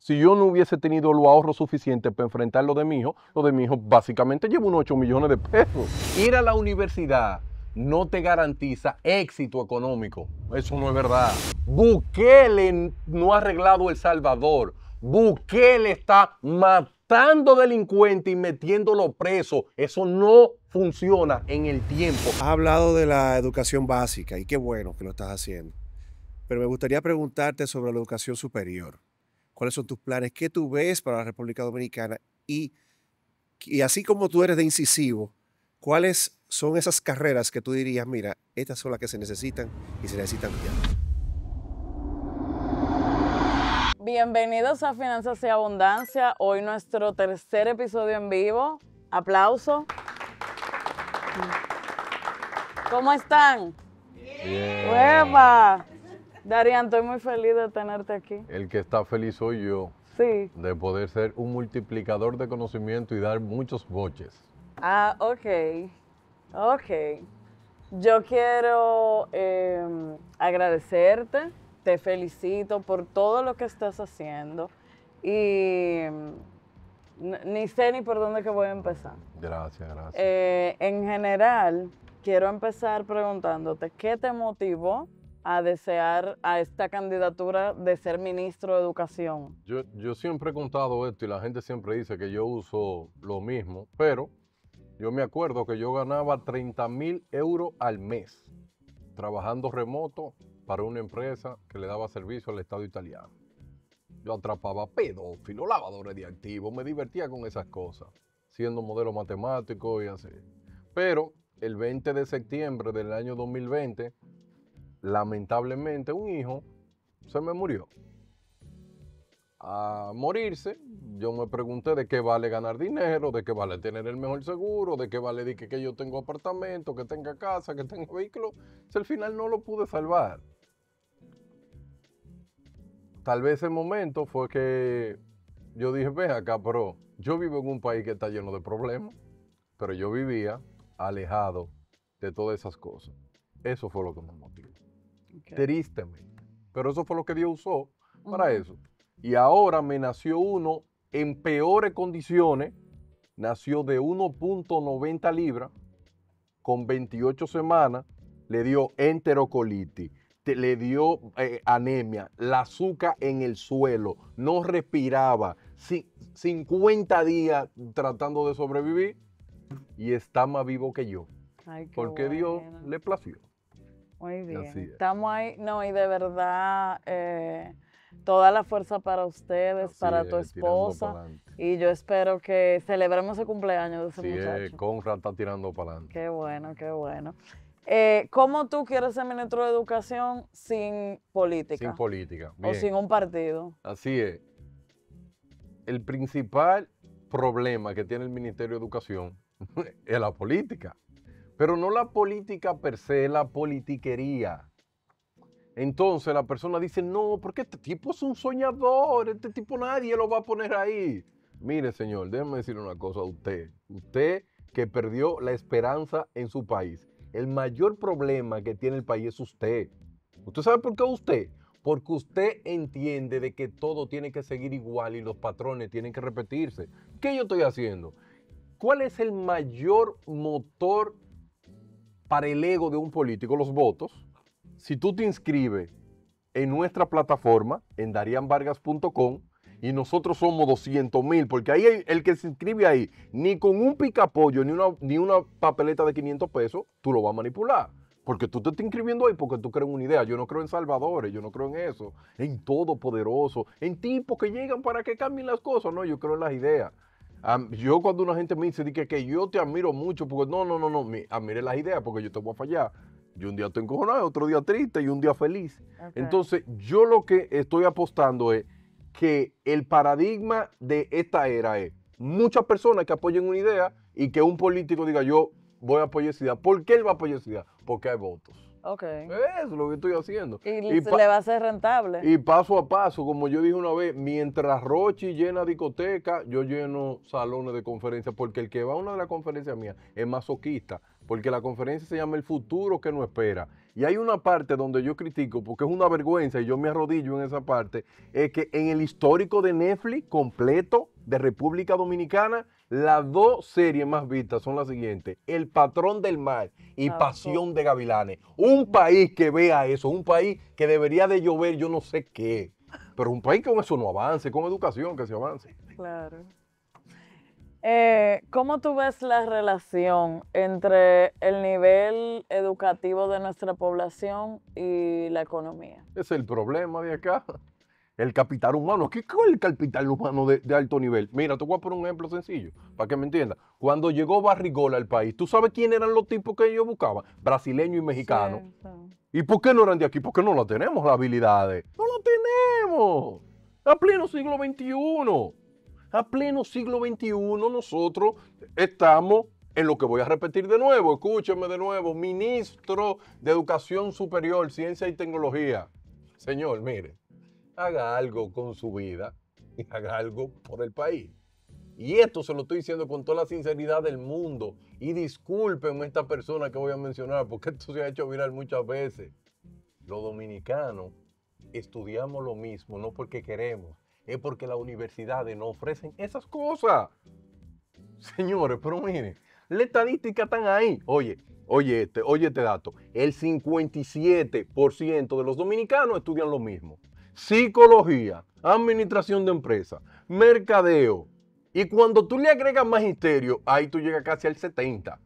Si yo no hubiese tenido los ahorros suficientes para enfrentar lo de mi hijo básicamente lleva unos 8 millones de pesos. Ir a la universidad no te garantiza éxito económico. Eso no es verdad. Bukele no ha arreglado El Salvador. Bukele está matando delincuentes y metiéndolo preso. Eso no funciona en el tiempo. Has hablado de la educación básica y qué bueno que lo estás haciendo. Pero me gustaría preguntarte sobre la educación superior. ¿Cuáles son tus planes? ¿Qué tú ves para la República Dominicana? Y así como tú eres de incisivo, ¿cuáles son esas carreras que tú dirías, mira, estas son las que se necesitan y se necesitan ya? Bienvenidos a Finanzas y Abundancia. Hoy nuestro tercer episodio en vivo. Aplauso. ¿Cómo están? Bien. ¡Hueva! Darian, estoy muy feliz de tenerte aquí. El que está feliz soy yo. Sí. De poder ser un multiplicador de conocimiento y dar muchos boches. Ah, ok. Yo quiero agradecerte, te felicito por todo lo que estás haciendo y ni sé ni por dónde que voy a empezar. Gracias. En general, quiero empezar preguntándote, ¿qué te motivó a desear a esta candidatura de ser ministro de Educación? Yo siempre he contado esto y la gente siempre dice que yo uso lo mismo, pero yo me acuerdo que yo ganaba 30,000 euros al mes trabajando remoto para una empresa que le daba servicio al Estado italiano. Yo atrapaba pedófilos, lavadores de activos, me divertía con esas cosas, siendo modelo matemático y así. Pero el 20 de septiembre del año 2020, lamentablemente un hijo se me murió. A morirse, yo me pregunté de qué vale ganar dinero, de qué vale tener el mejor seguro, de qué vale decir que yo tengo apartamento, que tenga casa, que tenga vehículo. Si al final no lo pude salvar. Tal vez ese momento fue que yo dije, ven acá, pero yo vivo en un país que está lleno de problemas, pero yo vivía alejado de todas esas cosas. Eso fue lo que me motivó. Okay. Tristemente. Pero eso fue lo que Dios usó para eso. Y ahora me nació uno en peores condiciones. Nació de 1.90 libras, con 28 semanas, le dio enterocolitis, le dio anemia, la azúcar en el suelo, no respiraba, 50 días tratando de sobrevivir y está más vivo que yo. Ay, qué porque bueno. Dios le plació. Muy bien. Así es. Estamos ahí, no, y de verdad, toda la fuerza para ustedes, Así para es, tu tirando esposa. pa'lante. Y yo espero que celebremos el cumpleaños de ese Sí, muchacho. Conrad está tirando para adelante. Qué bueno, qué bueno. ¿Cómo tú quieres ser ministro de Educación sin política? Sin política. O Bien. sin un partido. Así es. El principal problema que tiene el Ministerio de Educación es la política. Pero no la política per se, la politiquería. Entonces la persona dice, no, porque este tipo es un soñador, este tipo nadie lo va a poner ahí. Mire, señor, déjeme decirle una cosa a usted. Usted que perdió la esperanza en su país. El mayor problema que tiene el país es usted. ¿Usted sabe por qué usted? Porque usted entiende de que todo tiene que seguir igual y los patrones tienen que repetirse. ¿Qué yo estoy haciendo? ¿Cuál es el mayor motor para el ego de un político? Los votos. Si tú te inscribes en nuestra plataforma, en darianvargas.com, y nosotros somos 200,000, porque ahí el que se inscribe ahí, ni con un picapollo, ni una papeleta de 500 pesos, tú lo vas a manipular. Porque tú te estás inscribiendo ahí porque tú crees en una idea. Yo no creo en salvadores, yo no creo en eso, en todopoderoso, en tipos que llegan para que cambien las cosas. No, yo creo en las ideas. Yo cuando una gente me dice que yo te admiro mucho, porque no, admire las ideas porque yo te voy a fallar. Yo un día estoy encojonado, otro día triste y un día feliz. Okay. Entonces, yo lo que estoy apostando es que el paradigma de esta era es muchas personas que apoyen una idea y que un político diga yo voy a apoyar esa idea. ¿Por qué él va a apoyar esa idea? Porque hay votos. Ok. Eso es lo que estoy haciendo. Y le va a ser rentable. Y paso a paso, como yo dije una vez, mientras Rochi llena discoteca, yo lleno salones de conferencias, porque el que va a una de las conferencias mías es masoquista. porque la conferencia se llama El futuro que nos espera. Y hay una parte donde yo critico, porque es una vergüenza y yo me arrodillo en esa parte, es que en el histórico de Netflix completo de República Dominicana, las dos series más vistas son las siguientes: El Patrón del Mar y Ah, Pasión de Gavilanes. Un país que vea eso, un país que debería de llover yo no sé qué, pero un país que con eso no avance, con educación que se avance. Claro. ¿Cómo tú ves la relación entre el nivel educativo de nuestra población y la economía? Ese es el problema de acá. El capital humano. ¿Cuál es el capital humano de alto nivel? Mira, te voy a poner un ejemplo sencillo, para que me entiendas. Cuando llegó Barrigola al país, ¿tú sabes quién eran los tipos que ellos buscaban? Brasileños y mexicanos. Sí, sí. ¿Y por qué no eran de aquí? Porque no la tenemos, las habilidades. No la tenemos. A pleno siglo XXI. A pleno siglo XXI nosotros estamos en lo que voy a repetir de nuevo. Escúcheme de nuevo. Ministro de Educación Superior, Ciencia y Tecnología. Señor, mire, haga algo con su vida y haga algo por el país. Y esto se lo estoy diciendo con toda la sinceridad del mundo. Y discúlpenme esta persona que voy a mencionar, porque esto se ha hecho viral muchas veces. Los dominicanos estudiamos lo mismo, no porque queremos, es porque las universidades nos ofrecen esas cosas. Señores, pero miren, las estadísticas están ahí. Oye este dato. El 57% de los dominicanos estudian lo mismo: psicología, administración de empresas, mercadeo. Y cuando tú le agregas magisterio, ahí tú llegas casi al 70%.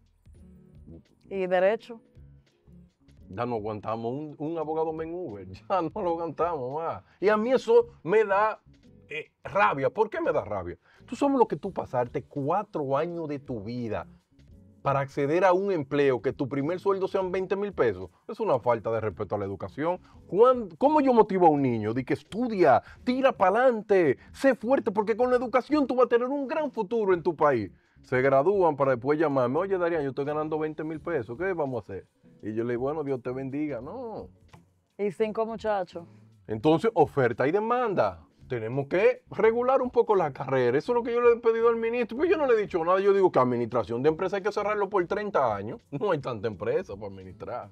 ¿Y derecho? Ya no aguantamos un abogado en Uber, ya no lo aguantamos más. Y a mí eso me da rabia. ¿Por qué me da rabia? Tú sabes lo que tú pasaste 4 años de tu vida para acceder a un empleo que tu primer sueldo sean 20,000 pesos. Es una falta de respeto a la educación. ¿Cómo yo motivo a un niño de que estudia, tira para adelante, sé fuerte, porque con la educación tú vas a tener un gran futuro en tu país? Se gradúan para después llamarme: oye, Darían, yo estoy ganando 20,000 pesos, ¿qué vamos a hacer? Y yo le digo: bueno, Dios te bendiga. No. ¿Y 5 muchachos? Entonces, oferta y demanda. Tenemos que regular un poco la carrera. Eso es lo que yo le he pedido al ministro. Pues yo no le he dicho nada. Yo digo que administración de empresa hay que cerrarlo por 30 años. No hay tanta empresa para administrar.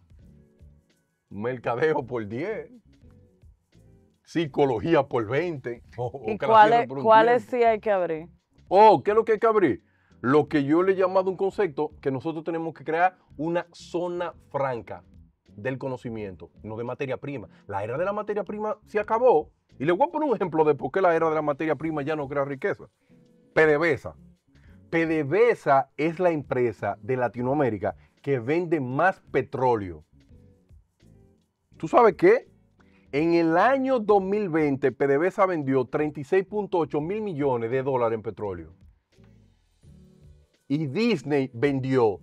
Mercadeo por 10. Psicología por 20. ¿Y que la cierren por un cuáles tiempo. sí hay que abrir? ¿Qué es lo que hay que abrir? Lo que yo le he llamado un concepto, que nosotros tenemos que crear una zona franca del conocimiento, no de materia prima. La era de la materia prima se acabó. Y le voy a poner un ejemplo de por qué la era de la materia prima ya no crea riqueza. PDVSA. PDVSA es la empresa de Latinoamérica que vende más petróleo. ¿Tú sabes qué? En el año 2020, PDVSA vendió 36.8 mil millones de dólares en petróleo. Y Disney vendió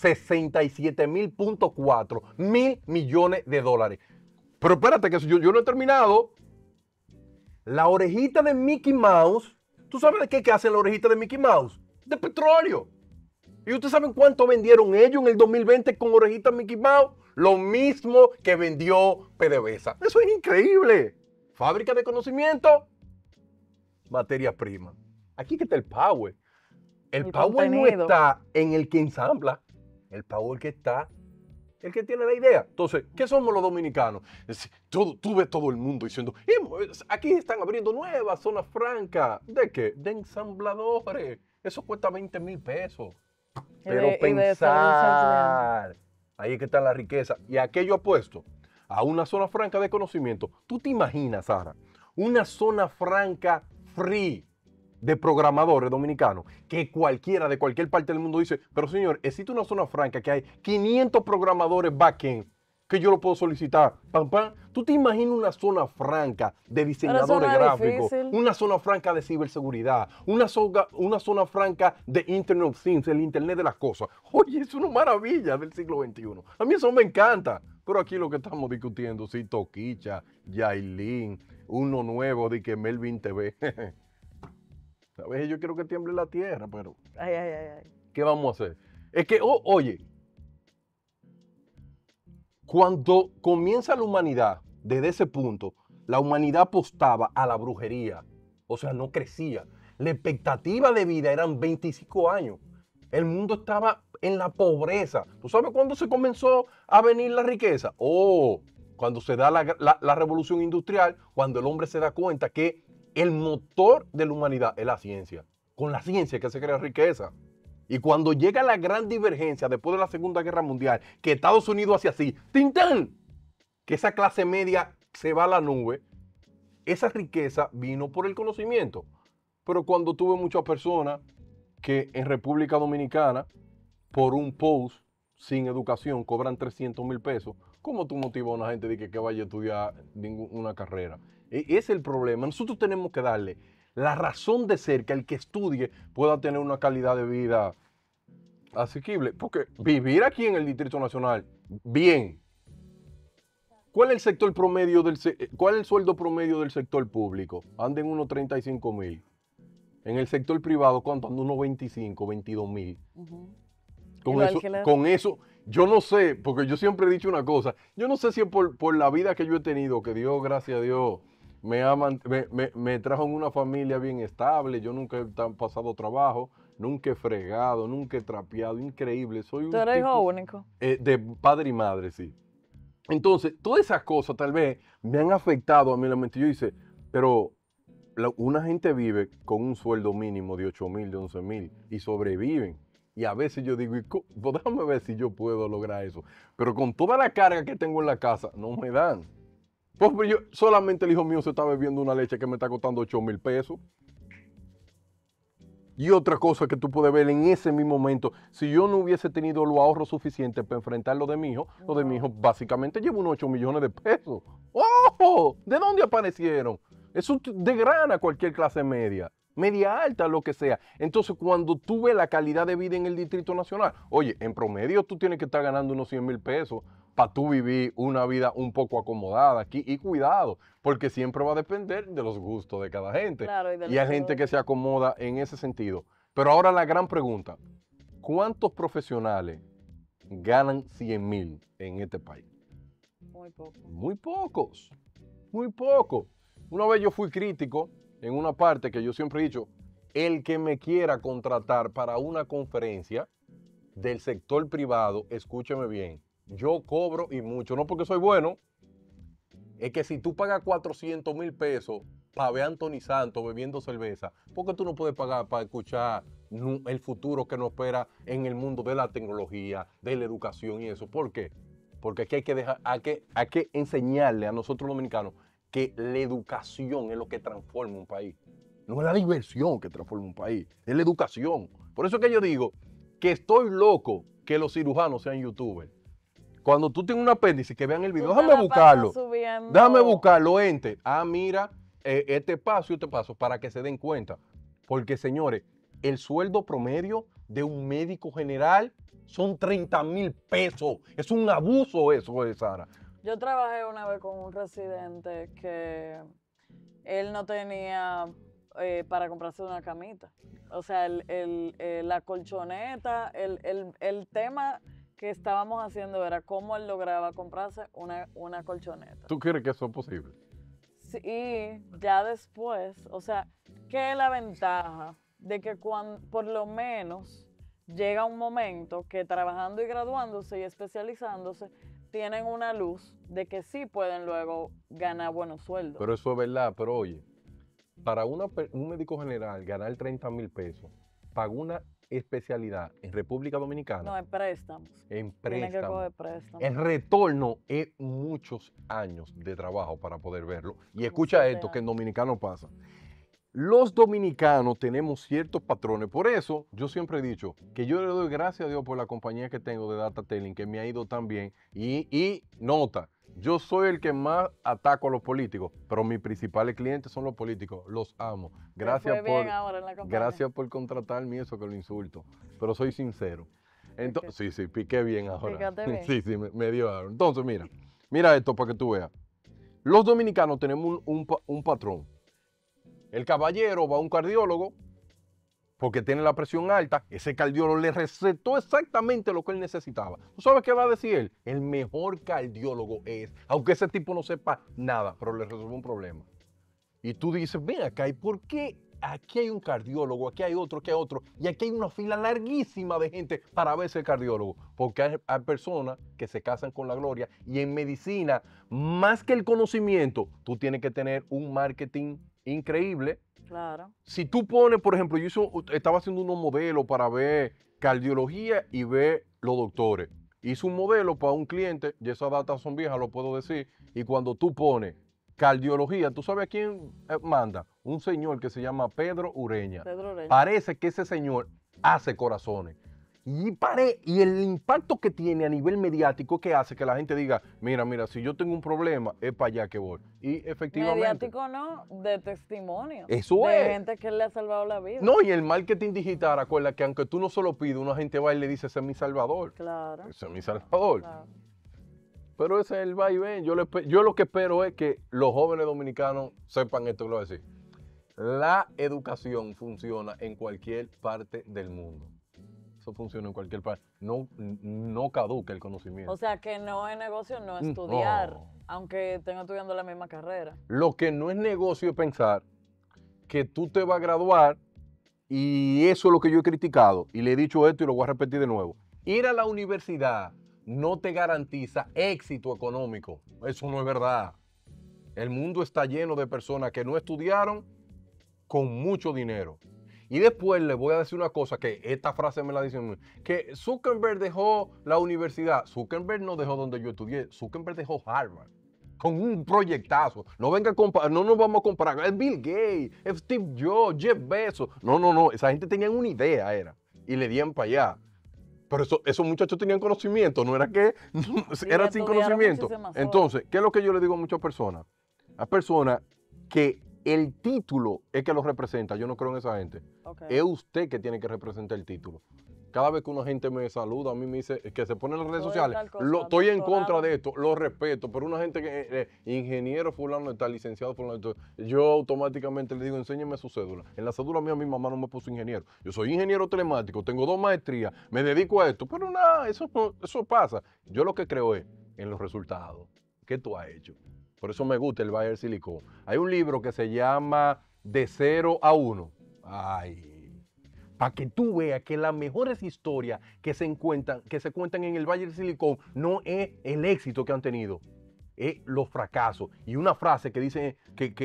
67.4 mil millones de dólares. Pero espérate, que yo no he terminado. La orejita de Mickey Mouse, ¿tú sabes de qué hace la orejita de Mickey Mouse? De petróleo. ¿Y ustedes saben cuánto vendieron ellos en el 2020 con orejita Mickey Mouse? Lo mismo que vendió PDVSA. Eso es increíble. Fábrica de conocimiento, materia prima. Aquí que está el power. El power no contenido. está en el que ensambla. El power que está el que tiene la idea. Entonces, ¿qué somos los dominicanos? Tú ves todo el mundo diciendo: aquí están abriendo nuevas zonas francas. ¿De qué? De ensambladores. Eso cuesta 20,000 pesos. Pero pensar, ahí es que está la riqueza. Y aquello apuesto a una zona franca de conocimiento. ¿Tú te imaginas, Sara, una zona franca free de programadores dominicanos, que cualquiera de cualquier parte del mundo dice: pero señor, existe una zona franca que hay 500 programadores backend que yo lo puedo solicitar? Pam, pam. ¿Tú te imaginas una zona franca de diseñadores gráficos? Difícil. Una zona franca de ciberseguridad, una zona franca de Internet of Things, el Internet de las cosas. Oye, es una maravilla del siglo XXI. A mí eso me encanta. Pero aquí lo que estamos discutiendo, sí, Toquicha, Yailin, uno nuevo de que Melvin TV. A veces yo quiero que tiemble la tierra, pero Ay, ay, ay, ay. ¿qué vamos a hacer? Es que, oye, cuando comienza la humanidad, desde ese punto, la humanidad apostaba a la brujería. O sea, no crecía. La expectativa de vida eran 25 años. El mundo estaba en la pobreza. ¿Tú sabes cuándo se comenzó a venir la riqueza? Oh, cuando se da la revolución industrial, cuando el hombre se da cuenta que el motor de la humanidad es la ciencia. Con la ciencia que se crea riqueza. Y cuando llega la gran divergencia después de la Segunda Guerra Mundial, que Estados Unidos hace así, ¡tintán! Que esa clase media se va a la nube, esa riqueza vino por el conocimiento. Pero cuando tuve muchas personas que en República Dominicana, por un post sin educación, cobran 300,000 pesos, ¿cómo tú motivas a una gente de que vaya a estudiar una carrera? Ese es el problema. Nosotros tenemos que darle la razón de ser que el que estudie pueda tener una calidad de vida asequible. Porque vivir aquí en el Distrito Nacional, bien. ¿Cuál es el sector promedio cuál es el sueldo promedio del sector público? Anda en unos 35,000. En el sector privado, ¿cuánto? Anda unos 25, 22,000. Con eso, yo no sé, porque yo siempre he dicho una cosa, yo no sé si es por la vida que yo he tenido, que Dios, gracias a Dios, me trajo en una familia bien estable, yo nunca he pasado trabajo, nunca he fregado, nunca he trapeado, increíble. Soy un ¿Tú eres hijo tipo único? de padre y madre, sí. Entonces, todas esas cosas tal vez me han afectado a mí la mente. Yo dice, pero una gente vive con un sueldo mínimo de 8,000, de 11,000 y sobreviven. Y a veces yo digo, pues déjame ver si yo puedo lograr eso. Pero con toda la carga que tengo en la casa, no me dan. Pues yo, solamente el hijo mío se está bebiendo una leche que me está costando 8,000 pesos. Y otra cosa que tú puedes ver en ese mismo momento, si yo no hubiese tenido los ahorros suficientes para enfrentar lo de mi hijo, lo de mi hijo básicamente lleva unos 8 millones de pesos. ¡Oh! ¿De dónde aparecieron? Eso degrana cualquier clase media, media alta, lo que sea. Entonces, cuando tú ves la calidad de vida en el Distrito Nacional, oye, en promedio tú tienes que estar ganando unos 100,000 pesos para tú vivir una vida un poco acomodada aquí. Y cuidado, porque siempre va a depender de los gustos de cada gente. Claro, Y hay gente que se acomoda en ese sentido. Pero ahora la gran pregunta, ¿cuántos profesionales ganan 100,000 en este país? Muy poco. Muy pocos, muy pocos. Una vez yo fui crítico en una parte que yo siempre he dicho, el que me quiera contratar para una conferencia del sector privado, escúcheme bien, yo cobro y mucho, no porque soy bueno, es que si tú pagas 400,000 pesos para ver a Anthony Santos bebiendo cerveza, ¿por qué tú no puedes pagar para escuchar el futuro que nos espera en el mundo de la tecnología, de la educación y eso? ¿Por qué? Porque aquí hay que enseñarle a nosotros los dominicanos que la educación es lo que transforma un país. No es la diversión que transforma un país, es la educación. Por eso es que yo digo que estoy loco que los cirujanos sean youtubers. Cuando tú tienes un apéndice, que vean el video, déjame buscarlo, ente. Ah, mira, este paso y este paso, para que se den cuenta. Porque, señores, el sueldo promedio de un médico general son 30,000 pesos. Es un abuso eso, Sara. Yo trabajé una vez con un residente que él no tenía para comprarse una camita. O sea, la colchoneta, el tema que estábamos haciendo era cómo él lograba comprarse una colchoneta. ¿Tú crees que eso es posible? Sí, y ya después, o sea, ¿qué es la ventaja de que por lo menos llega un momento que trabajando y graduándose y especializándose, tienen una luz de que sí pueden luego ganar buenos sueldos? Pero eso es verdad, pero oye, para un médico general ganar 30,000 pesos, paga una especialidad en República Dominicana. No, en préstamos. En Tienen que préstamos. coger préstamos. El retorno es muchos años de trabajo para poder verlo. Y escucha esto que en dominicano pasa. Los dominicanos tenemos ciertos patrones. Por eso yo siempre he dicho que yo le doy gracias a Dios por la compañía que tengo de Data Telling, que me ha ido tan bien. Y nota, yo soy el que más ataco a los políticos, pero mis principales clientes son los políticos. Los amo. Gracias por contratarme eso que lo insulto. Pero soy sincero. Entonces, sí, piqué bien ahora. Pícate bien. Sí, me dio algo. Entonces, mira esto para que tú veas. Los dominicanos tenemos un patrón. El caballero va a un cardiólogo porque tiene la presión alta. Ese cardiólogo le recetó exactamente lo que él necesitaba. ¿Tú sabes qué va a decir él? El mejor cardiólogo es, aunque ese tipo no sepa nada, pero le resolvió un problema. Y tú dices, ven acá, ¿y por qué aquí hay un cardiólogo, aquí hay otro, y aquí hay una fila larguísima de gente para ver ese cardiólogo, porque hay personas que se casan con la gloria, y en medicina, más que el conocimiento, tú tienes que tener un marketing increíble. Claro. Si tú pones, por ejemplo, estaba haciendo unos modelos para ver cardiología y ver los doctores. Hice un modelo para un cliente, y esas datas son viejas, lo puedo decir, y cuando tú pones cardiología, ¿tú sabes a quién manda? Un señor que se llama Pedro Ureña. Pedro Ureña. Parece que ese señor hace corazones. Y el impacto que tiene a nivel mediático que hace que la gente diga, mira, si yo tengo un problema, es para allá que voy. Y efectivamente. Mediático no, de testimonio. Eso de es. gente que le ha salvado la vida. No, y el marketing digital, acuérdate que aunque tú no se lo pides, una gente va y le dice, ese es mi salvador. Claro. Ese es mi salvador. Claro. Pero ese es el va y ven. Yo lo que espero es que los jóvenes dominicanos sepan esto que lo voy a decir. La educación funciona en cualquier parte del mundo. Eso funciona en cualquier parte. No caduca el conocimiento. O sea, que no es negocio no estudiar, No. aunque estén estudiando la misma carrera. Lo que no es negocio es pensar que tú te vas a graduar, y eso es lo que yo he criticado, y le he dicho esto y lo voy a repetir de nuevo. Ir a la universidad no te garantiza éxito económico. Eso no es verdad. El mundo está lleno de personas que no estudiaron con mucho dinero. Y después les voy a decir una cosa, que esta frase me la dicen, que Zuckerberg dejó la universidad. Zuckerberg no dejó donde yo estudié, Zuckerberg dejó Harvard con un proyectazo. No venga a comparar, no nos vamos a comparar. Es Bill Gates, es Steve Jobs, Jeff Bezos. No. Esa gente tenía una idea, era. Y le dieron para allá. Pero esos muchachos tenían conocimiento, no era que eran sin conocimiento. Entonces, ¿qué es lo que yo le digo a muchas personas? A personas que el título es que los representa. Yo no creo en esa gente. Okay. Es usted que tiene que representar el título. Cada vez que una gente me saluda, a mí me dice que se pone en las redes sociales, estoy en contra de esto, lo respeto, pero una gente que ingeniero fulano está, licenciado fulano está, yo automáticamente le digo, enséñeme su cédula. En la cédula mía mi mamá no me puso ingeniero. Yo soy ingeniero telemático, tengo 2 maestrías, me dedico a esto, pero nada, eso pasa. Yo lo que creo es en los resultados. ¿Qué tú has hecho? Por eso me gusta el Bayer Silicon. Hay un libro que se llama De 0 a 1. Ay, para que tú veas que las mejores historias que se cuentan en el Bayer Silicon no es el éxito que han tenido, es los fracasos. Y una frase que dice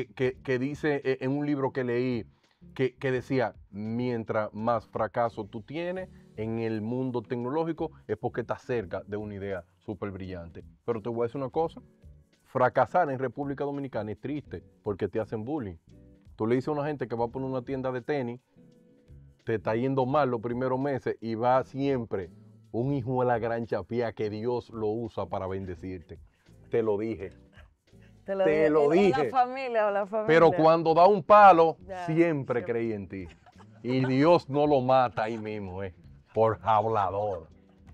en un libro que leí, que decía, mientras más fracaso tú tienes en el mundo tecnológico, es porque estás cerca de una idea súper brillante. Pero te voy a decir una cosa, fracasar en República Dominicana es triste porque te hacen bullying. Tú le dices a una gente que va a poner una tienda de tenis, te está yendo mal los primeros meses y va siempre un hijo de la gran chapía que Dios lo usa para bendecirte. Te lo dije. Te lo dije. La familia. Pero cuando da un palo, Ya, siempre creí en ti. Y Dios no lo mata ahí mismo, por hablador.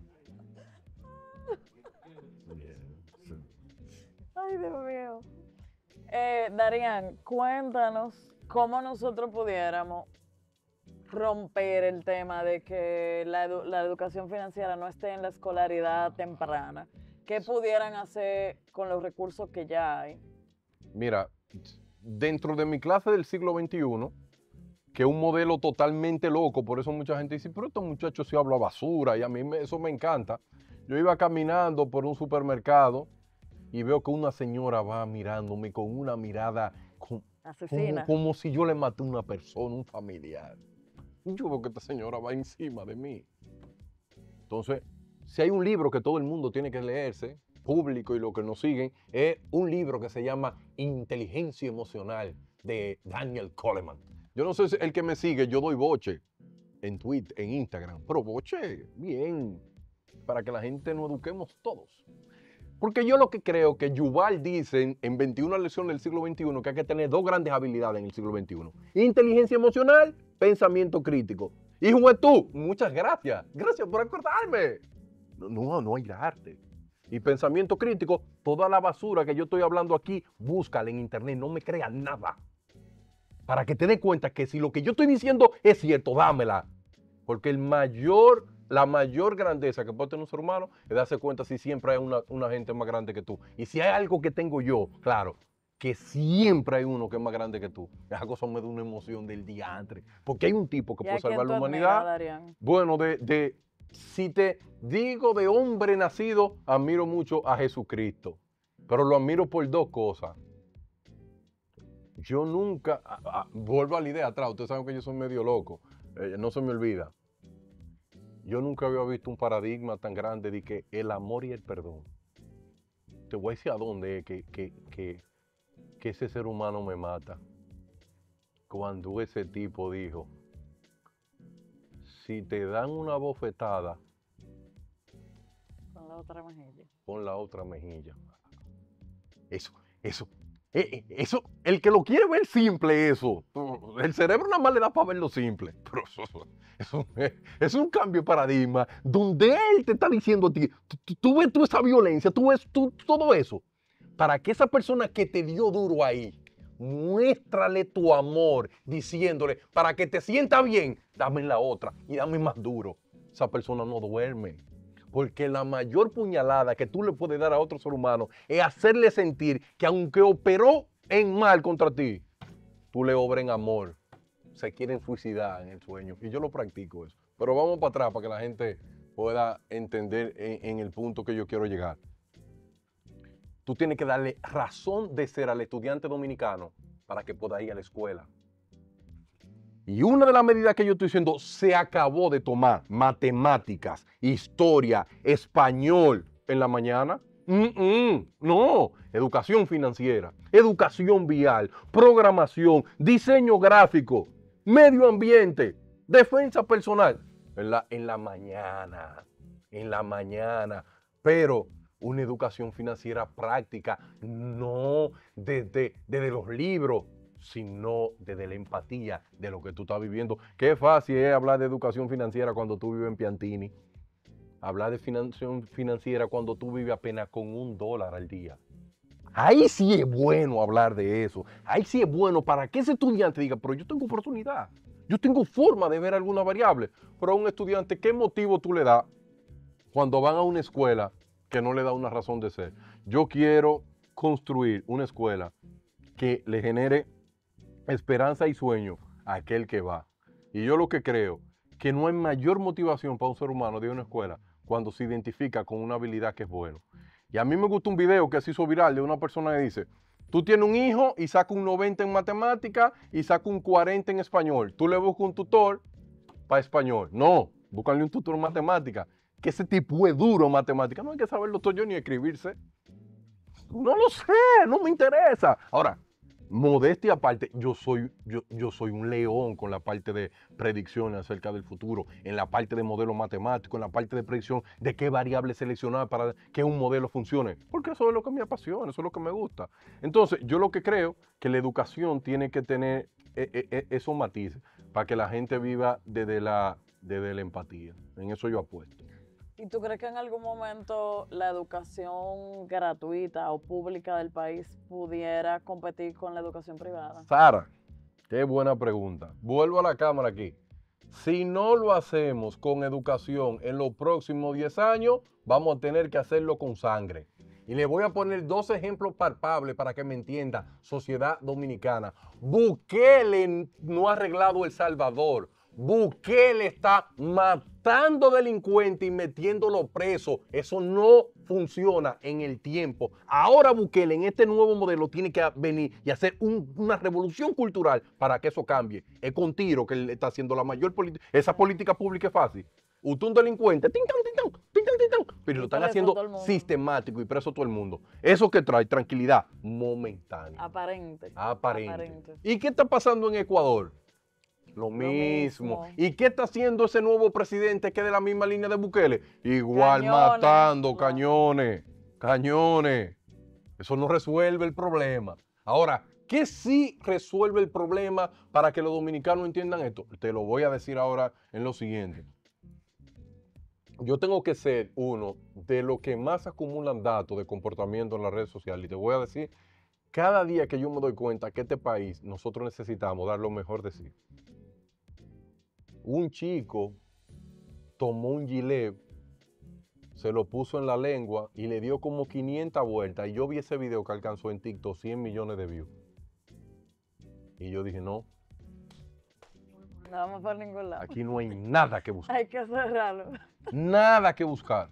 Ay, Dios mío. Darían, cuéntanos cómo nosotros pudiéramos romper el tema de que la educación financiera no esté en la escolaridad temprana. ¿Qué pudieran hacer con los recursos que ya hay? Mira, dentro de mi clase del siglo XXI, que es un modelo totalmente loco, por eso mucha gente dice, pero estos muchachos sí hablan basura, y a mí eso me encanta. Yo iba caminando por un supermercado y veo que una señora va mirándome con una mirada asesina, como si yo le maté a una persona, un familiar. Y yo veo que esta señora va encima de mí. Entonces, si hay un libro que todo el mundo tiene que leerse, público y los que nos siguen, es un libro que se llama Inteligencia Emocional de Daniel Goleman. Yo no sé si el que me sigue, yo doy boche en Twitter, en Instagram, pero boche, bien, para que la gente nos eduquemos todos. Porque yo lo que creo que Yuval dice en 21 lecciones del siglo XXI que hay que tener 2 grandes habilidades en el siglo XXI. Inteligencia emocional, pensamiento crítico. Y juventud, muchas gracias. Gracias por acordarme. No hay arte. Y pensamiento crítico, toda la basura que yo estoy hablando aquí, búscala en internet, no me creas nada. Para que te des cuenta que si lo que yo estoy diciendo es cierto, dámela. Porque la mayor grandeza que puede tener un ser humano es darse cuenta si siempre hay una gente más grande que tú. Y si hay algo que tengo yo, claro, que siempre hay uno que es más grande que tú. Esa cosa me da una emoción del diantre. Porque hay un tipo que ¿Y puede a quién salvar tú la admiras, humanidad. Darian? Bueno, si te digo de hombre nacido, admiro mucho a Jesucristo. Pero lo admiro por dos cosas. Yo nunca, vuelvo a la idea atrás, ustedes saben que yo soy medio loco, no se me olvida. Yo nunca había visto un paradigma tan grande de que el amor y el perdón. Te voy a decir a dónde es que ese ser humano me mata. Cuando ese tipo dijo, si te dan una bofetada, Con la otra mejilla. pon la otra mejilla. Eso, el que lo quiere ver simple, eso. El cerebro nada más le da para verlo simple. Pero es un cambio de paradigma donde él te está diciendo a ti, tú ves toda esa violencia, tú ves todo eso. Para que esa persona que te dio duro ahí, muéstrale tu amor diciéndole, para que te sienta bien, dame la otra y dame más duro. Esa persona no duerme. Porque la mayor puñalada que tú le puedes dar a otro ser humano es hacerle sentir que aunque operó en mal contra ti, tú le obras en amor. Se quieren suicidar en el sueño. Y yo lo practico eso. Pero vamos para atrás para que la gente pueda entender en el punto que yo quiero llegar. Tú tienes que darle razón de ser al estudiante dominicano para que pueda ir a la escuela. Y una de las medidas que yo estoy diciendo, se acabó de tomar matemáticas, historia, español en la mañana. No, educación financiera, educación vial, programación, diseño gráfico, medio ambiente, defensa personal. En la mañana. Pero una educación financiera práctica, no desde los libros, sino desde la empatía de lo que tú estás viviendo. Qué fácil es hablar de educación financiera cuando tú vives en Piantini. Hablar de financiera cuando tú vives apenas con $1 al día. Ahí sí es bueno hablar de eso. Ahí sí es bueno para que ese estudiante diga, pero yo tengo oportunidad. Yo tengo forma de ver alguna variable. Pero a un estudiante, ¿qué motivo tú le das cuando van a una escuela que no le da una razón de ser? Yo quiero construir una escuela que le genere esperanza y sueño a aquel que va. Y yo lo que creo, que no hay mayor motivación para un ser humano de una escuela cuando se identifica con una habilidad que es bueno. Y a mí me gusta un video que se hizo viral de una persona que dice, tú tienes un hijo y saca un 90 en matemática y saca un 40 en español. Tú le buscas un tutor para español. No, búscale un tutor en matemática, que ese tipo es duro en matemática. No hay que saberlo todo yo ni escribirse. No lo sé, no me interesa. Ahora, modestia aparte, yo soy un león con la parte de predicciones acerca del futuro, en la parte de modelo matemático, en la parte de predicción de qué variable seleccionar para que un modelo funcione. Porque eso es lo que me apasiona, eso es lo que me gusta. Entonces, yo lo que creo que la educación tiene que tener esos matices para que la gente viva desde la empatía. En eso yo apuesto. ¿Y tú crees que en algún momento la educación gratuita o pública del país pudiera competir con la educación privada? Sara, qué buena pregunta. Vuelvo a la cámara aquí. Si no lo hacemos con educación en los próximos 10 años, vamos a tener que hacerlo con sangre. Y le voy a poner 2 ejemplos palpables para que me entienda, sociedad dominicana. Bukele no ha arreglado El Salvador. Bukele está matando delincuentes y metiéndolo preso. Eso no funciona en el tiempo. Ahora Bukele en este nuevo modelo tiene que venir y hacer una revolución cultural para que eso cambie. Es con Tiro que él está haciendo la mayor política. Esa política pública es fácil. Usted un delincuente, pero lo están haciendo sistemático y preso todo el mundo. Eso que trae tranquilidad momentánea. Aparente. ¿Y qué está pasando en Ecuador? Lo mismo. ¿Y qué está haciendo ese nuevo presidente que es de la misma línea de Bukele? Igual matando cañones. Eso no resuelve el problema. Ahora, ¿qué sí resuelve el problema para que los dominicanos entiendan esto? Te lo voy a decir ahora en lo siguiente. Yo tengo que ser uno de los que más acumulan datos de comportamiento en las redes sociales. Y te voy a decir, cada día que yo me doy cuenta que este país, nosotros necesitamos dar lo mejor de sí. Un chico tomó un gilet, se lo puso en la lengua y le dio como 500 vueltas. Y yo vi ese video que alcanzó en TikTok 100 millones de views. Y yo dije, no, No vamos para ningún lado. aquí no hay nada que buscar. Hay que cerrarlo. Nada que buscar.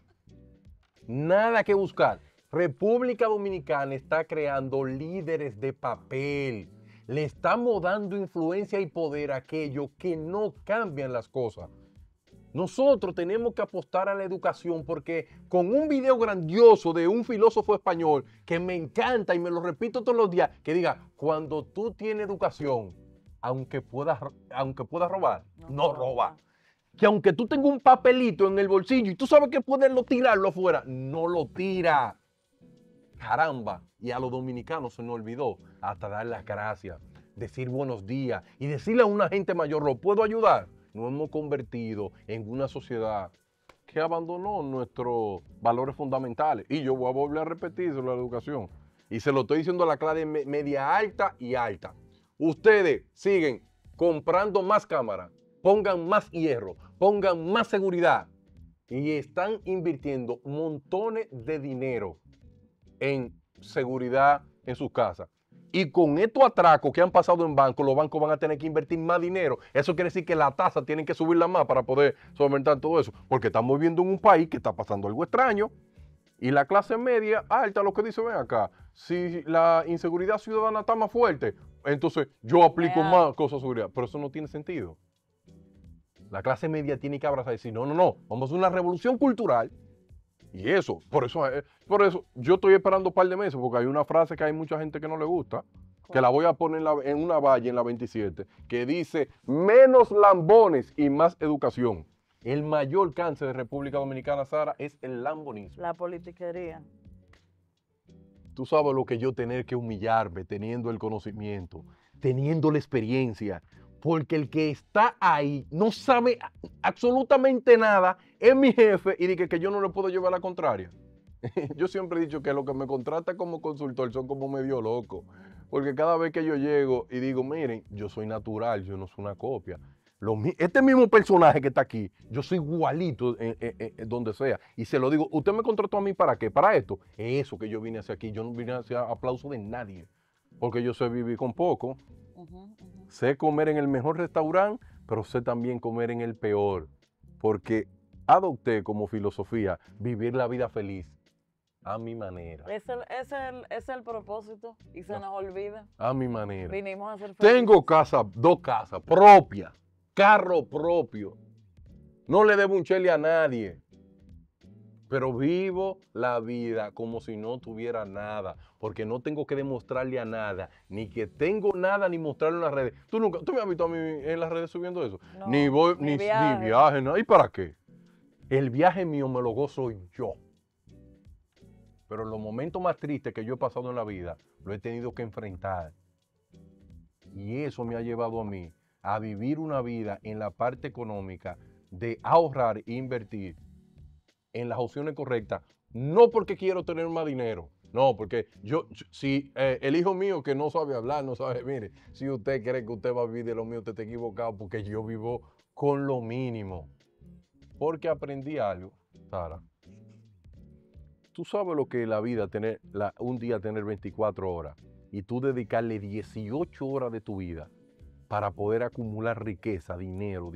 Nada que buscar. República Dominicana está creando líderes de papel. Le estamos dando influencia y poder a aquellos que no cambian las cosas. Nosotros tenemos que apostar a la educación porque con un video grandioso de un filósofo español que me encanta y me lo repito todos los días, que diga, cuando tú tienes educación, aunque puedas robar, no roba. Que aunque tú tengas un papelito en el bolsillo y tú sabes que puedes tirarlo afuera, no lo tira. Caramba, y a los dominicanos se nos olvidó hasta dar las gracias, decir buenos días y decirle a una gente mayor, ¿lo puedo ayudar? Nos hemos convertido en una sociedad que abandonó nuestros valores fundamentales. Y yo voy a volver a repetir sobre la educación. Y se lo estoy diciendo a la clase media alta y alta. Ustedes siguen comprando más cámaras, pongan más hierro, pongan más seguridad. Y están invirtiendo montones de dinero en seguridad en sus casas. Y con estos atracos que han pasado en bancos, los bancos van a tener que invertir más dinero. Eso quiere decir que la tasa tienen que subirla más para poder solventar todo eso. Porque estamos viviendo en un país que está pasando algo extraño. Y la clase media alta lo que dice, ven acá, si la inseguridad ciudadana está más fuerte, entonces yo aplico más cosas de seguridad. Pero eso no tiene sentido. La clase media tiene que abrazar y decir, no, vamos a hacer una revolución cultural. Y eso, por eso yo estoy esperando un par de meses, porque hay una frase que hay mucha gente que no le gusta, que la voy a poner en una valla en la 27, que dice, menos lambones y más educación. El mayor cáncer de República Dominicana, Sara, es el lambonismo. La politiquería. Tú sabes lo que yo tener que humillarme, teniendo el conocimiento, teniendo la experiencia, porque el que está ahí no sabe absolutamente nada, es mi jefe y dice que yo no le puedo llevar la contraria. Yo siempre he dicho que los que me contratan como consultor son como medio locos, porque cada vez que yo llego y digo, miren, yo soy natural, yo no soy una copia. Este mismo personaje que está aquí, yo soy igualito donde sea. Y se lo digo, ¿usted me contrató a mí para qué? Para esto. Es eso que yo vine hacia aquí, yo no vine hacia aplauso de nadie, porque yo sé vivir con poco. Sé comer en el mejor restaurante, pero sé también comer en el peor, porque adopté como filosofía vivir la vida feliz a mi manera. Es el propósito y se nos olvida. A mi manera. Vinimos a ser felices. Tengo casa, 2 casas propias, carro propio. No le debo un chele a nadie. Pero vivo la vida como si no tuviera nada, porque no tengo que demostrarle a nada, ni que tengo nada, ni mostrarlo en las redes. ¿Tú me has visto a mí en las redes subiendo eso? No, ni viaje, nada. ¿Y para qué? El viaje mío me lo gozo yo. Pero los momentos más tristes que yo he pasado en la vida, lo he tenido que enfrentar. Y eso me ha llevado a mí a vivir una vida en la parte económica de ahorrar e invertir en las opciones correctas, no porque quiero tener más dinero, no, porque si el hijo mío que no sabe hablar, no sabe, mire, si usted cree que usted va a vivir de lo mío, usted está equivocado, porque yo vivo con lo mínimo, porque aprendí algo, Sara. Tú sabes lo que es la vida, un día tener 24 horas, y tú dedicarle 18 horas de tu vida para poder acumular riqueza, dinero.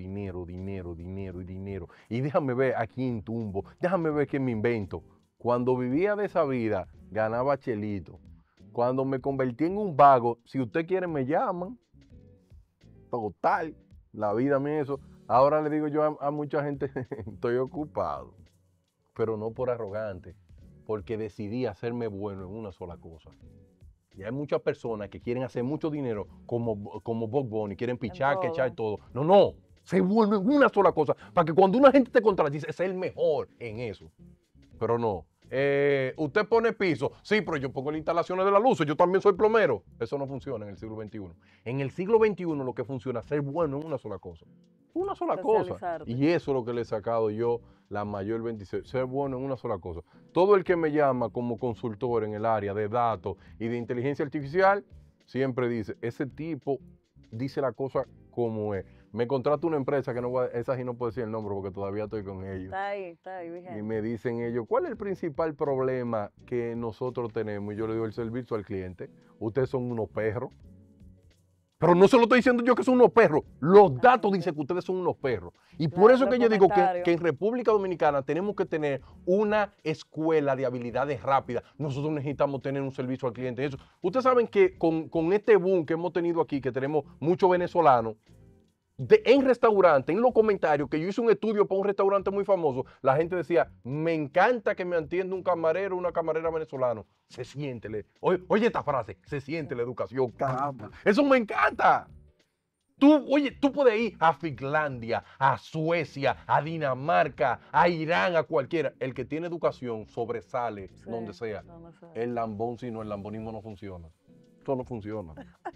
Y déjame ver a quién tumbo, déjame ver qué me invento. Cuando vivía de esa vida, ganaba chelito. Cuando me convertí en un vago, si usted quiere me llaman. Total, la vida me eso. Ahora le digo yo a mucha gente, estoy ocupado, pero no por arrogante, porque decidí hacerme bueno en una sola cosa. Y hay muchas personas que quieren hacer mucho dinero como Bob Bunny, quieren pichar, que echar todo. No, se vuelve en una sola cosa. Para que cuando una gente te contrate, dice, es el mejor en eso. Pero no. Usted pone piso. Sí, pero yo pongo las instalaciones de la luz. Yo también soy plomero. Eso no funciona en el siglo XXI. En el siglo XXI lo que funciona es ser bueno en una sola cosa. Una sola cosa. Y eso es lo que le he sacado yo la mayor bendición. Ser bueno en una sola cosa. Todo el que me llama como consultor en el área de datos y de inteligencia artificial, siempre dice, ese tipo dice la cosa como es. Me contrata una empresa que no voy esa sí no puedo decir el nombre porque todavía estoy con ellos. Está ahí, Y vigente. me dicen ellos, ¿cuál es el principal problema que nosotros tenemos? Y yo le digo, el servicio al cliente. Ustedes son unos perros. Pero no se lo estoy diciendo yo que son unos perros. Los datos dicen que ustedes son unos perros. Y por eso que yo digo que en República Dominicana tenemos que tener una escuela de habilidades rápidas. Nosotros necesitamos tener un servicio al cliente. Eso. Ustedes saben que con este boom que hemos tenido aquí, que tenemos muchos venezolanos, en restaurantes, en los comentarios, que yo hice un estudio para un restaurante muy famoso, la gente decía, me encanta que me atienda un camarero o una camarera venezolano. Se siente, oye esta frase, se siente la educación, caramba. Eso me encanta. Tú puedes ir a Finlandia, a Suecia, a Dinamarca, a Irán, a cualquiera. El que tiene educación sobresale donde sea. El lambón, si no, el lambonismo no funciona. Esto no funciona.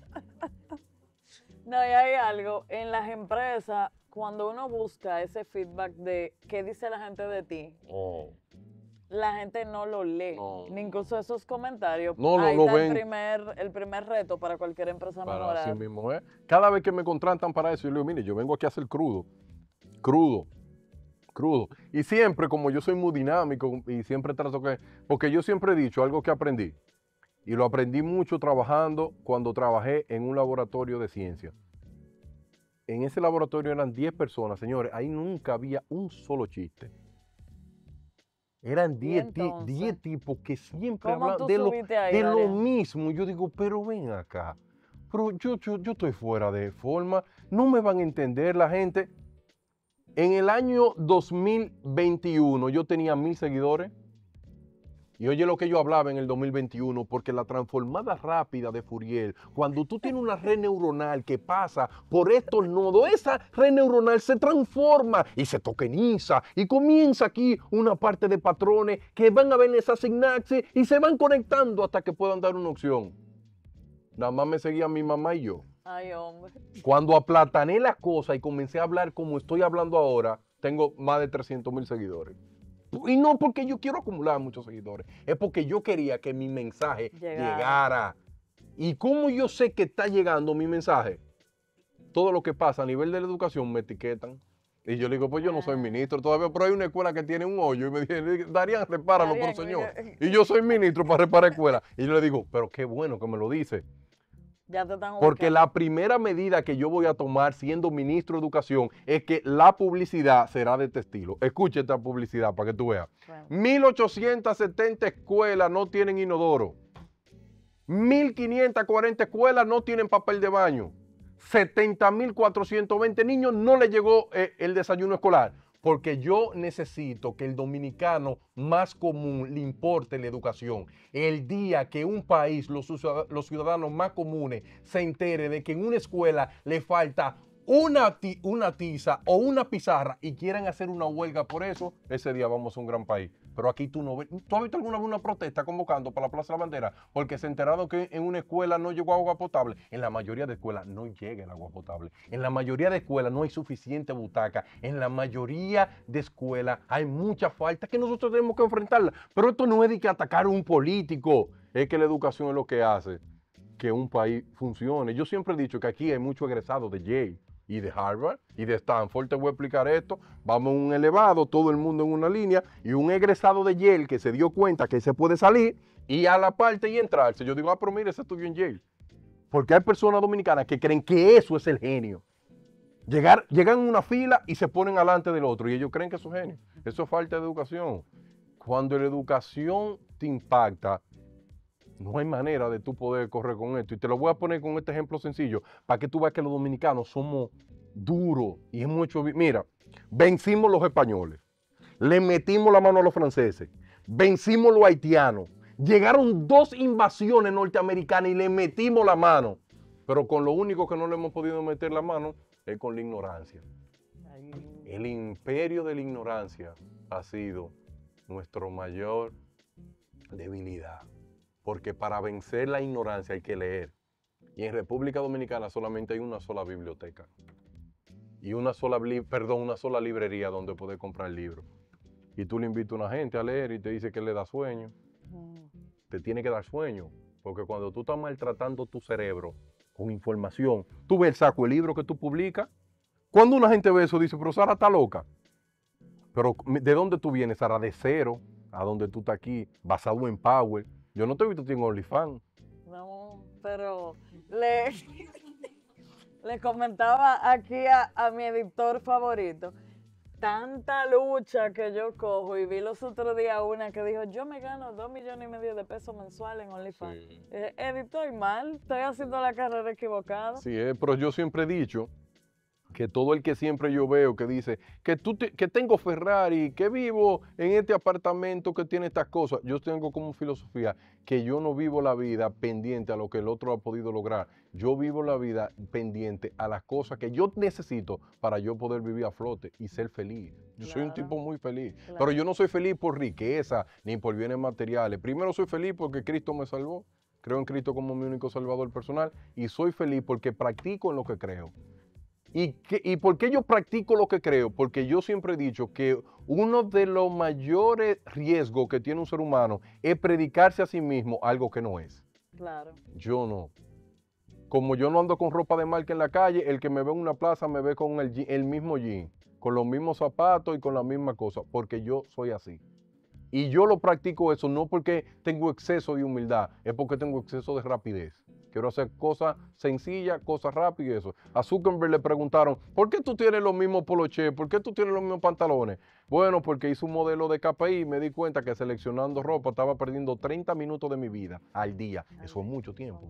No, y hay algo, en las empresas, cuando uno busca ese feedback de qué dice la gente de ti, la gente no lo lee, ni incluso esos comentarios. Ahí lo está ven. el primer reto para cualquier empresa mejorar. Así mismo es. Cada vez que me contratan para eso, yo le digo, mire, yo vengo aquí a hacer crudo. Y siempre, como yo soy muy dinámico y siempre trato que, porque yo siempre he dicho algo que aprendí, y lo aprendí mucho trabajando cuando trabajé en un laboratorio de ciencia. En ese laboratorio eran 10 personas, señores, ahí nunca había un solo chiste. Eran 10 tipos que siempre hablaban de lo mismo. Yo digo, pero ven acá, pero yo estoy fuera de forma, no me van a entender la gente. En el año 2021 yo tenía 1000 seguidores. Y oye lo que yo hablaba en el 2021, porque la transformada rápida de Fourier, cuando tú tienes una red neuronal que pasa por estos nodos, esa red neuronal se transforma y se tokeniza y comienza aquí una parte de patrones que van a ver esa sinapsis y se van conectando hasta que puedan dar una opción. Nada más me seguía mi mamá y yo. Ay, hombre. Cuando aplatané la cosa y comencé a hablar como estoy hablando ahora, tengo más de 300,000 seguidores. Y no porque yo quiero acumular muchos seguidores, es porque yo quería que mi mensaje llegara. ¿Y cómo yo sé que está llegando mi mensaje? Todo lo que pasa a nivel de la educación me etiquetan. Y yo le digo, pues yo no soy ministro todavía, pero hay una escuela que tiene un hoyo. Y me dicen, Darían, repáralo, por señor. Y yo soy ministro para reparar escuelas. Y yo le digo, pero qué bueno que me lo dice. Ya te están Porque ubicando. la primera medida que yo voy a tomar siendo ministro de Educación es que la publicidad será de este estilo. Escuche esta publicidad para que tú veas. Bueno. 1870 escuelas no tienen inodoro. 1540 escuelas no tienen papel de baño. 70,420 niños no les llegó el desayuno escolar. Porque yo necesito que el dominicano más común le importe la educación. El día que un país, los ciudadanos más comunes, se entere de que en una escuela le falta una tiza o una pizarra y quieran hacer una huelga por eso, ese día vamos a un gran país. Pero aquí tú no ves. ¿Tú has visto alguna vez una protesta convocando para la Plaza de la Bandera? Porque se enteraron que en una escuela no llegó agua potable. En la mayoría de escuelas no llega el agua potable. En la mayoría de escuelas no hay suficiente butaca. En la mayoría de escuelas hay mucha falta que nosotros tenemos que enfrentarla. Pero esto no es de que atacar a un político. Es que la educación es lo que hace que un país funcione. Yo siempre he dicho que aquí hay muchos egresados de Yale y de Harvard y de Stanford. Te voy a explicar esto. Vamos a un elevado, todo el mundo en una línea, y un egresado de Yale que se dio cuenta que se puede salir y a la parte y entrarse. Yo digo, pero mire, ese estudió en Yale. Porque hay personas dominicanas que creen que eso es el genio. Llegan en una fila y se ponen alante del otro y ellos creen que eso es genio. Eso es falta de educación. Cuando la educación te impacta, no hay manera de tú poder correr con esto. Y te lo voy a poner con este ejemplo sencillo para que tú veas que los dominicanos somos duros y hemos hecho... Mira, vencimos los españoles, le metimos la mano a los franceses, vencimos los haitianos, llegaron 2 invasiones norteamericanas y le metimos la mano. Pero con lo único que no le hemos podido meter la mano es con la ignorancia. El imperio de la ignorancia ha sido nuestra mayor debilidad. Porque para vencer la ignorancia hay que leer. Y en República Dominicana solamente hay una sola biblioteca. Y una sola librería donde poder comprar libros. Y tú le invitas a una gente a leer y te dice que le da sueño. Te tiene que dar sueño. Porque cuando tú estás maltratando tu cerebro con información, tú ves el saco de libros que tú publicas, Cuando una gente ve eso, dice, pero Sara está loca. Pero ¿de dónde tú vienes, Sara? De cero, a donde tú estás aquí, basado en Power. Yo no te he visto en OnlyFans. No, pero le comentaba aquí a mi editor favorito, tanta lucha que yo cojo, y vi los otros días una que dijo, yo me gano 2,5 millones de pesos mensuales en OnlyFans. Sí. Estoy mal, estoy haciendo la carrera equivocada. Sí, pero yo siempre he dicho que todo el que siempre yo veo que dice que tengo Ferrari, que vivo en este apartamento que tiene estas cosas, yo tengo como filosofía que yo no vivo la vida pendiente a lo que el otro ha podido lograr. Yo vivo la vida pendiente a las cosas que yo necesito para yo poder vivir a flote y ser feliz. Yo soy un tipo muy feliz, pero yo no soy feliz por riqueza ni por bienes materiales. Primero soy feliz porque Cristo me salvó. Creo en Cristo como mi único salvador personal y soy feliz porque practico en lo que creo. ¿Y por qué yo practico lo que creo? Porque yo siempre he dicho que uno de los mayores riesgos que tiene un ser humano es predicarse a sí mismo algo que no es. Claro. Yo no. Como yo no ando con ropa de marca en la calle, el que me ve en una plaza me ve con el mismo jean, con los mismos zapatos y con la misma cosa, porque yo soy así. Y yo lo practico eso no porque tengo exceso de humildad, es porque tengo exceso de rapidez. Quiero hacer cosas sencillas, cosas rápidas y eso. A Zuckerberg le preguntaron, ¿por qué tú tienes los mismos poloché? ¿Por qué tú tienes los mismos pantalones? Bueno, porque hice un modelo de KPI y me di cuenta que seleccionando ropa estaba perdiendo 30 minutos de mi vida al día. Eso es mucho tiempo.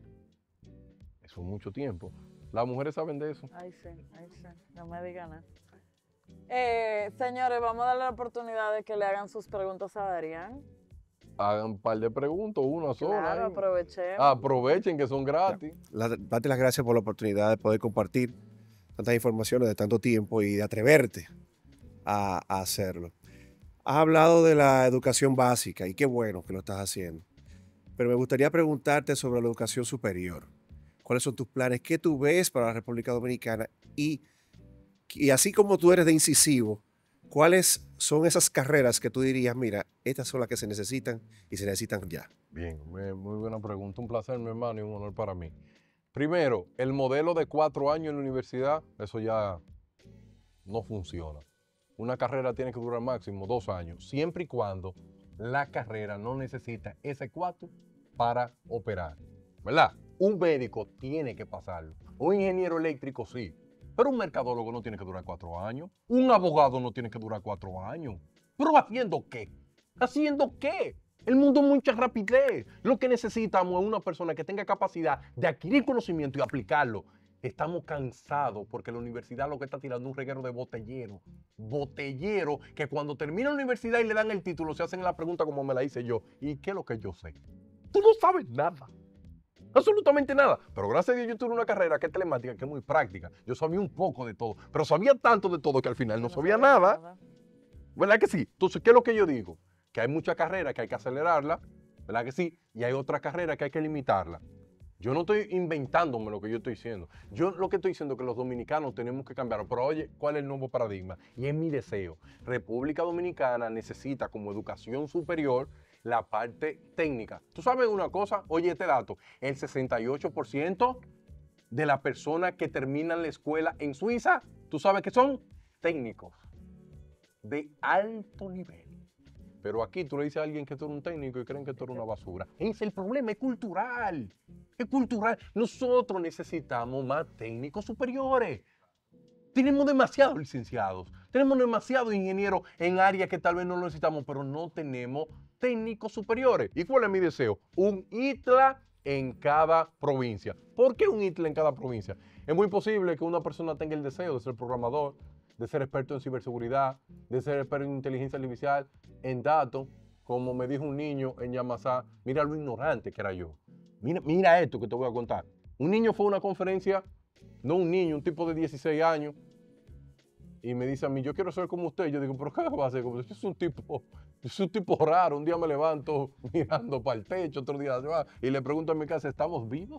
Eso es mucho tiempo. Las mujeres saben de eso. Ay, sí, no me digan nada. Señores, vamos a darle la oportunidad de que le hagan sus preguntas a Darían. Hagan un par de preguntas, una sola. Claro, aprovechemos. Aprovechen que son gratis. Date las gracias por la oportunidad de poder compartir tantas informaciones de tanto tiempo y de atreverte a hacerlo. Has hablado de la educación básica y qué bueno que lo estás haciendo. Pero me gustaría preguntarte sobre la educación superior. ¿Cuáles son tus planes? ¿Qué tú ves para la República Dominicana? Y así como tú eres de incisivo, ¿cuáles son esas carreras que tú dirías, mira, estas son las que se necesitan y se necesitan ya? Bien, muy buena pregunta. Un placer, mi hermano, y un honor para mí. Primero, el modelo de 4 años en la universidad, eso ya no funciona. Una carrera tiene que durar máximo 2 años, siempre y cuando la carrera no necesita ese 4 para operar, ¿verdad? Un médico tiene que pasarlo. Un ingeniero eléctrico sí. Pero un mercadólogo no tiene que durar 4 años. Un abogado no tiene que durar 4 años. ¿Pero haciendo qué? ¿Haciendo qué? El mundo es mucha rapidez. Lo que necesitamos es una persona que tenga capacidad de adquirir conocimiento y aplicarlo. Estamos cansados porque la universidad lo que está tirando es un reguero de botellero. Botellero que cuando termina la universidad y le dan el título se hacen la pregunta como me la hice yo. ¿Y qué es lo que yo sé? Tú no sabes nada. Absolutamente nada. Pero gracias a Dios yo tuve una carrera que es telemática, que es muy práctica. Yo sabía un poco de todo, pero sabía tanto de todo que al final no sabía nada. ¿Verdad que sí? Entonces, ¿qué es lo que yo digo? Que hay muchas carreras que hay que acelerarla, ¿verdad que sí? Y hay otras carreras que hay que limitarla. Yo no estoy inventándome lo que yo estoy diciendo. Yo lo que estoy diciendo es que los dominicanos tenemos que cambiar. Pero oye, ¿cuál es el nuevo paradigma? Y es mi deseo. República Dominicana necesita como educación superior la parte técnica. ¿Tú sabes una cosa? Oye, este dato. El 68% de las personas que terminan la escuela en Suiza, ¿tú sabes que son? Técnicos. De alto nivel. Pero aquí tú le dices a alguien que tú eres un técnico y creen que tú eres una basura. Ese es el problema, es cultural. Es cultural. Nosotros necesitamos más técnicos superiores. Tenemos demasiados licenciados, tenemos demasiados ingenieros en áreas que tal vez no lo necesitamos, pero no tenemos técnicos superiores. ¿Y cuál es mi deseo? Un ITLA en cada provincia. ¿Por qué un ITLA en cada provincia? Es muy posible que una persona tenga el deseo de ser programador, de ser experto en ciberseguridad, de ser experto en inteligencia artificial, en datos, como me dijo un niño en Yamasá. Mira lo ignorante que era yo. Mira esto que te voy a contar. Un niño fue a una conferencia, no un niño, un tipo de 16 años, y me dice a mí, yo quiero ser como usted. Yo digo, ¿pero qué va a hacer? Yo soy un tipo raro. Un día me levanto mirando para el techo, otro día y le pregunto a mi casa, ¿estamos vivos?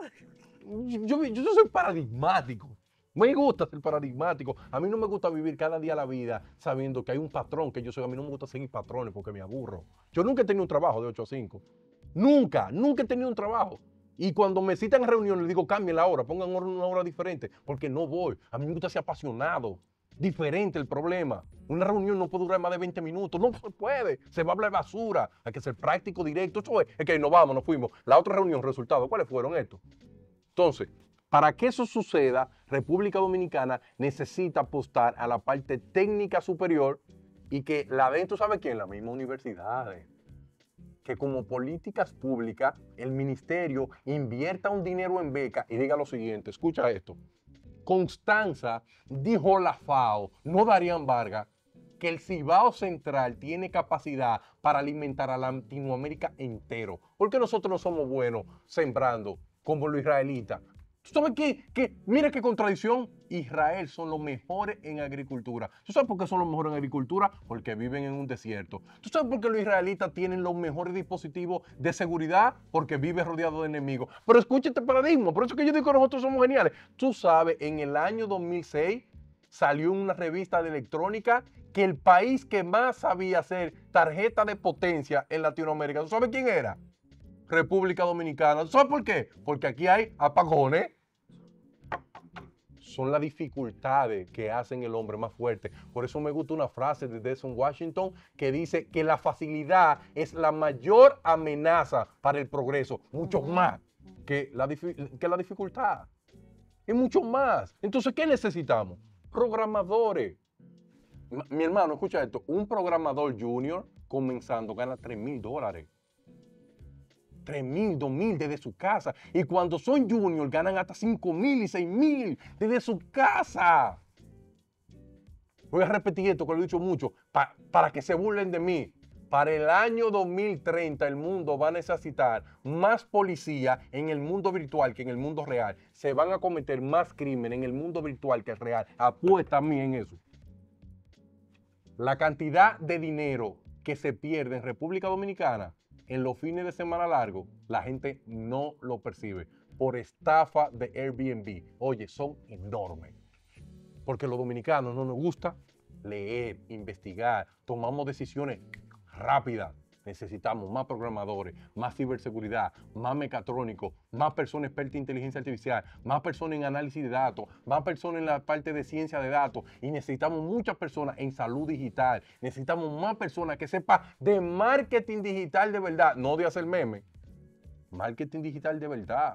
Yo soy paradigmático. Me gusta ser paradigmático. A mí no me gusta vivir cada día la vida sabiendo que hay un patrón que yo soy. A mí no me gusta seguir patrones porque me aburro. Yo nunca he tenido un trabajo de 8 a 5. Nunca he tenido un trabajo. Y cuando me citan a reunión, le digo, cambien la hora, pongan una hora diferente, porque no voy. A mí me gusta ser apasionado. Diferente el problema. Una reunión no puede durar más de 20 minutos. No se puede. Se va a hablar basura. Hay que ser práctico, directo. Eso es que nos vamos, nos fuimos. La otra reunión, resultados, ¿cuáles fueron estos? Entonces, para que eso suceda, República Dominicana necesita apostar a la parte técnica superior y que la den, ¿tú sabes quién? Las mismas universidades. Que como políticas públicas, el ministerio invierta un dinero en beca y diga lo siguiente, escucha esto. Constanza dijo la FAO, no Darían Vargas, que el Cibao Central tiene capacidad para alimentar a Latinoamérica entero. Porque nosotros no somos buenos sembrando como los israelitas. ¿Tú sabes qué? Mira qué contradicción. Israel son los mejores en agricultura. ¿Tú sabes por qué son los mejores en agricultura? Porque viven en un desierto. ¿Tú sabes por qué los israelitas tienen los mejores dispositivos de seguridad? Porque viven rodeados de enemigos. Pero escucha este paradigma. Por eso que yo digo que nosotros somos geniales. Tú sabes, en el año 2006 salió en una revista de electrónica que el país que más sabía hacer tarjeta de potencia en Latinoamérica, ¿tú sabes quién era? República Dominicana. ¿Sabes por qué? Porque aquí hay apagones. Son las dificultades que hacen el hombre más fuerte. Por eso me gusta una frase de Denzel Washington que dice que la facilidad es la mayor amenaza para el progreso, mucho más que la dificultad. Es mucho más. Entonces, ¿qué necesitamos? Programadores. Mi hermano, escucha esto. Un programador junior comenzando gana $3,000. 3,000, 2,000 desde su casa. Y cuando son juniors ganan hasta 5,000 y 6,000 desde su casa. Voy a repetir esto que lo he dicho mucho para que se burlen de mí. Para el año 2030 el mundo va a necesitar más policía en el mundo virtual que en el mundo real. Se van a cometer más crímenes en el mundo virtual que el real. Apuesta a mí en eso. La cantidad de dinero que se pierde en República Dominicana en los fines de semana largos, la gente no lo percibe por estafa de Airbnb. Oye, son enormes. Porque los dominicanos no nos gusta leer, investigar, tomamos decisiones rápidas. Necesitamos más programadores, más ciberseguridad, más mecatrónicos, más personas expertas en inteligencia artificial, más personas en análisis de datos, más personas en la parte de ciencia de datos y necesitamos muchas personas en salud digital. Necesitamos más personas que sepan de marketing digital de verdad, no de hacer memes. Marketing digital de verdad.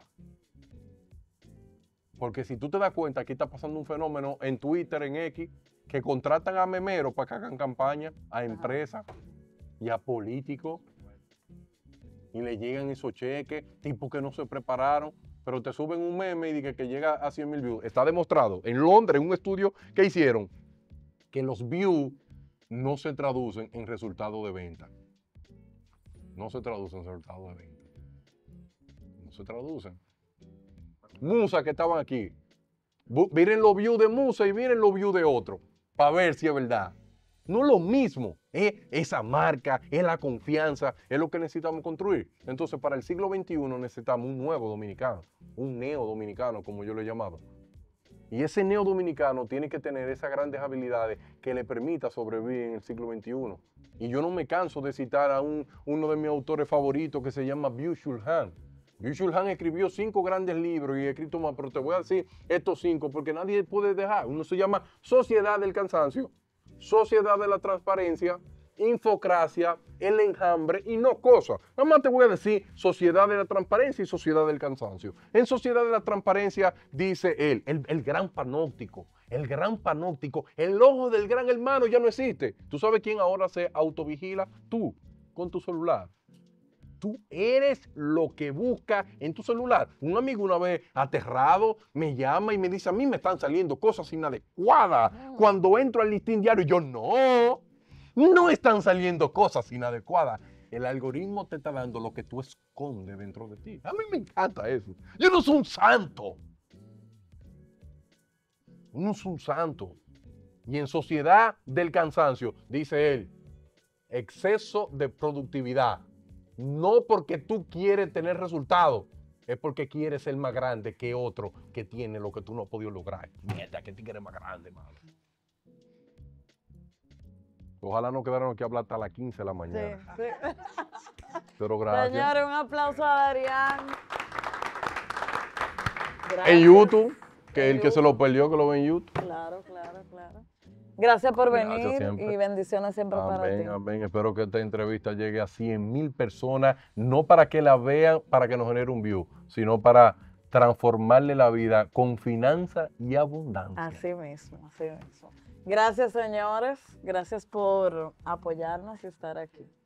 Porque si tú te das cuenta, aquí está pasando un fenómeno en Twitter, en X, que contratan a memeros para que hagan campaña, a empresas y a políticos, y le llegan esos cheques, tipos que no se prepararon, pero te suben un meme y dicen que llega a 100,000 views. Está demostrado en Londres, en un estudio que hicieron, que los views no se traducen en resultados de venta. No se traducen en resultados de venta. No se traducen. Musa que estaban aquí. Miren los views de Musa y miren los views de otro, para ver si es verdad. No es lo mismo, es esa marca, es la confianza, es lo que necesitamos construir. Entonces, para el siglo XXI necesitamos un nuevo dominicano, un neo-dominicano, como yo lo he llamado. Y ese neo-dominicano tiene que tener esas grandes habilidades que le permita sobrevivir en el siglo XXI. Y yo no me canso de citar a uno de mis autores favoritos que se llama Byung-Chul Han. Byung-Chul Han escribió 5 grandes libros y he escrito más, pero te voy a decir estos 5 porque nadie puede dejar. Uno se llama Sociedad del Cansancio, Sociedad de la Transparencia, Infocracia, El Enjambre y No Cosa. Nada más te voy a decir Sociedad de la Transparencia y Sociedad del Cansancio. En Sociedad de la Transparencia dice él, el gran panóptico, el ojo del gran hermano ya no existe. ¿Tú sabes quién ahora se autovigila? Tú, con tu celular. Tú eres lo que busca en tu celular. Un amigo una vez aterrado me llama y me dice, a mí me están saliendo cosas inadecuadas. Cuando entro al listín diario, yo no están saliendo cosas inadecuadas. El algoritmo te está dando lo que tú escondes dentro de ti. A mí me encanta eso. Yo no soy un santo. No soy un santo. Y en Sociedad del Cansancio, dice él, exceso de productividad. No porque tú quieres tener resultados, es porque quieres ser más grande que otro que tiene lo que tú no has podido lograr. Mierda, que tú quieres más grande, mano. Ojalá no quedaran aquí a hablar hasta las 15 de la mañana. Sí. Pero gracias. Señores, un aplauso a Darían. Gracias. En YouTube, que En el que se lo perdió, que lo ve en YouTube. Claro, claro, claro. Gracias por Gracias venir siempre. y bendiciones siempre para ti. Amén, amén. Espero que esta entrevista llegue a 100,000 personas, no para que la vean, para que nos genere un view, sino para transformarle la vida con finanzas y abundancia. Así mismo, así mismo. Gracias, señores. Gracias por apoyarnos y estar aquí.